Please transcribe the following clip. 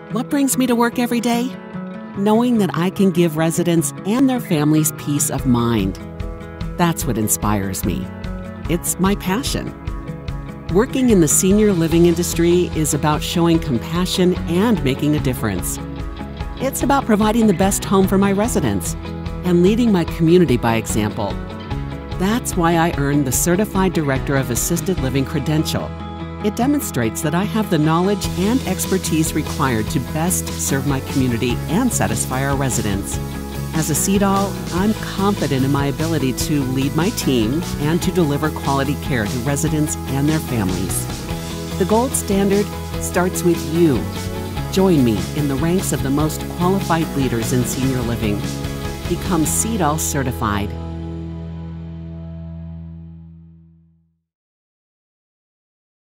What brings me to work every day? Knowing that I can give residents and their families peace of mind. That's what inspires me. It's my passion. Working in the senior living industry is about showing compassion and making a difference. It's about providing the best home for my residents and leading my community by example. That's why I earned the Certified Director of Assisted Living credential. It demonstrates that I have the knowledge and expertise required to best serve my community and satisfy our residents. As a CDAL, I'm confident in my ability to lead my team and to deliver quality care to residents and their families. The gold standard starts with you. Join me in the ranks of the most qualified leaders in senior living. Become CDAL certified.